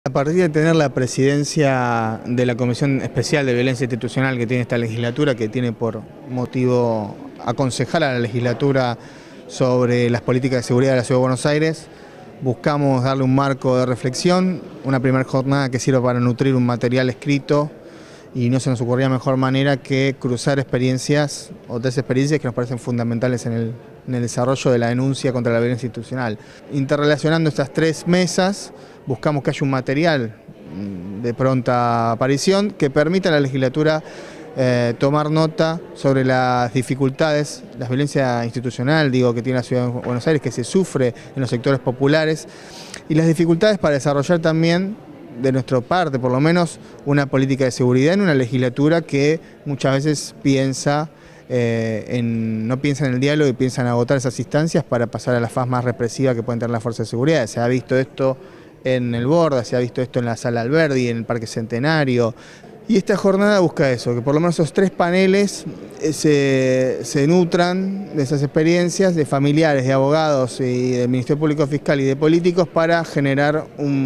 A partir de tener la presidencia de la Comisión Especial de Violencia Institucional que tiene esta legislatura, que tiene por motivo aconsejar a la legislatura sobre las políticas de seguridad de la Ciudad de Buenos Aires, buscamos darle un marco de reflexión, una primera jornada que sirva para nutrir un material escrito, y no se nos ocurría mejor manera que cruzar experiencias o tres experiencias que nos parecen fundamentales en el desarrollo de la denuncia contra la violencia institucional. Interrelacionando estas tres mesas, buscamos que haya un material de pronta aparición que permita a la legislatura tomar nota sobre las dificultades, la violencia institucional, que tiene la Ciudad de Buenos Aires, que se sufre en los sectores populares, y las dificultades para desarrollar también, de nuestra parte por lo menos, una política de seguridad en una legislatura que muchas veces no piensa en el diálogo y piensa en agotar esas instancias para pasar a la fase más represiva que pueden tener las fuerzas de seguridad. Se ha visto esto en el Borda, se ha visto esto en la Sala Alberdi, en el Parque Centenario. Y esta jornada busca eso, que por lo menos esos tres paneles se nutran de esas experiencias de familiares, de abogados y del Ministerio Público Fiscal y de políticos para generar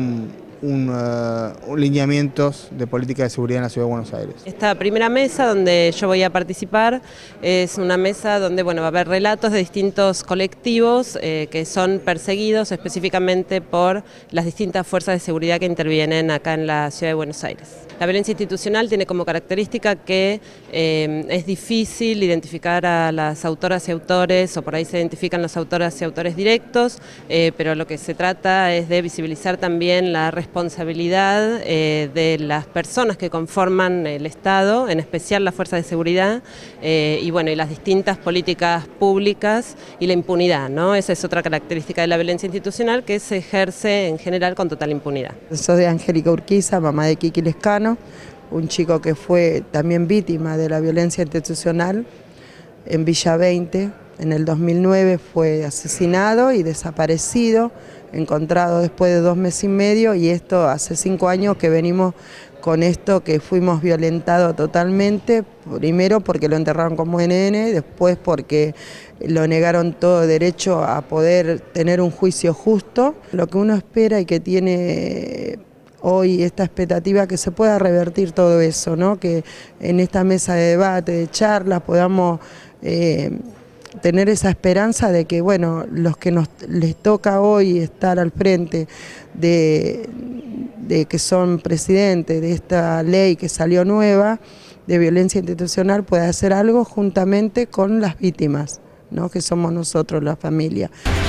lineamientos de política de seguridad en la Ciudad de Buenos Aires. Esta primera mesa donde yo voy a participar es una mesa donde va a haber relatos de distintos colectivos que son perseguidos específicamente por las distintas fuerzas de seguridad que intervienen acá en la Ciudad de Buenos Aires. La violencia institucional tiene como característica que es difícil identificar a las autoras y autores, o por ahí se identifican las autoras y autores directos, pero lo que se trata es de visibilizar también la responsabilidad de las personas que conforman el Estado, en especial las fuerzas de seguridad, y las distintas políticas públicas y la impunidad, ¿no? Esa es otra característica de la violencia institucional, que se ejerce en general con total impunidad. Soy Angélica Urquiza, mamá de Kiki Lescano, un chico que fue también víctima de la violencia institucional en Villa 20. En el 2009 fue asesinado y desaparecido, encontrado después de 2 meses y medio, y esto hace 5 años que venimos con esto, que fuimos violentados totalmente, primero porque lo enterraron como NN, después porque lo negaron todo derecho a poder tener un juicio justo. Lo que uno espera y que tiene hoy esta expectativa, que se pueda revertir todo eso, ¿no? Que en esta mesa de debate, de charlas, podamos tener esa esperanza de que, los que les toca hoy estar al frente de que son presidentes de esta ley que salió nueva de violencia institucional, pueda hacer algo juntamente con las víctimas, ¿no? Que somos nosotros, la familia.